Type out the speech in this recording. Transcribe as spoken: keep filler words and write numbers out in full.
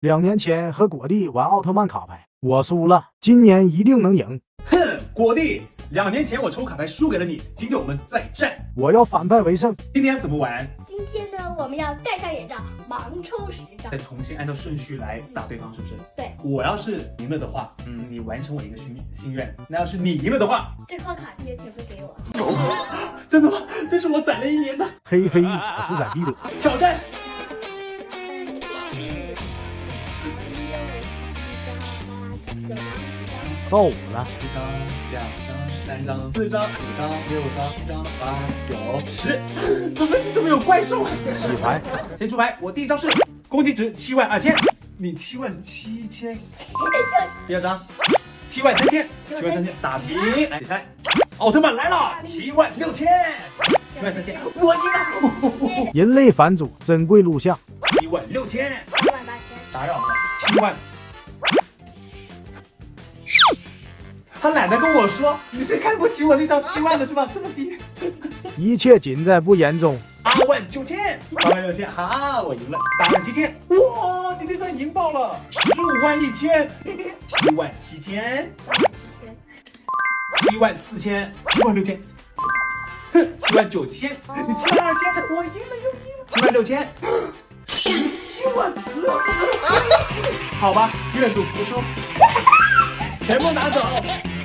两年前和果弟玩奥特曼卡牌，我输了，今年一定能赢。 哼，果弟，两年前我抽卡牌输给了你，今天我们再战， 我要反败为胜。 今天怎么玩？ 今天呢，我们要戴上眼罩，盲抽十张， 再重新按照顺序来打对方，是不是？ 对。 我要是赢了的话，嗯，你完成我一个心心愿。那要是你赢了的话， 这套卡片全部给我。 真的吗？这是我攒了一年的。 嘿嘿，我是在逼躲。 挑战。 到我了， 一张、两张、三张、四张、五张、六张、七张、八、九、十，怎么怎么有怪兽？ 洗牌， 先出牌，我第一张是攻击值七万二千，你七万七千。第二张七万三千，七万三千打平。来，比赛，奥特曼来了，七万六千，七万三千，我赢了。 人类反祖，珍贵录像， 七万六千， 七万八千， 打扰了，七万。他懒得跟我说，你是看不起我那张七万的是吧？这么低， 一切尽在不言中。 八万九千，八万六千，哈，我赢了。八万七千，哇，你那张赢爆了。十五万一千，七万七千，七万四千，七万六千，哼，七万九千，你七万二千，我赢了又赢了。七万六千，七万，好吧，愿赌服输，全部拿走。